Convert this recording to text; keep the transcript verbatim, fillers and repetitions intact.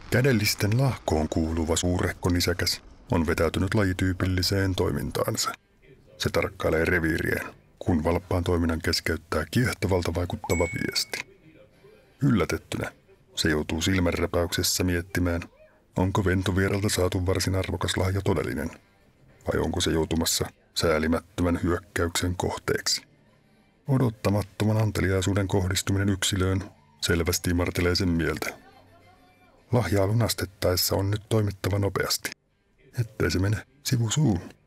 Kädellisten lahkoon kuuluva suurrekkonisäkäs on vetäytynyt lajityypilliseen toimintaansa. Se tarkkailee reviirien, kun valppaan toiminnan keskeyttää kiehtovalta vaikuttava viesti. Yllätettynä se joutuu silmänräpäyksessä miettimään, onko ventovieralta saatu varsin arvokas lahja todellinen, vai onko se joutumassa säälimättömän hyökkäyksen kohteeksi. Odottamattoman anteliaisuuden kohdistuminen yksilöön selvästi martelee sen mieltä. Lahjaa lunastettaessa on nyt toimittava nopeasti, ettei se mene sivusuun.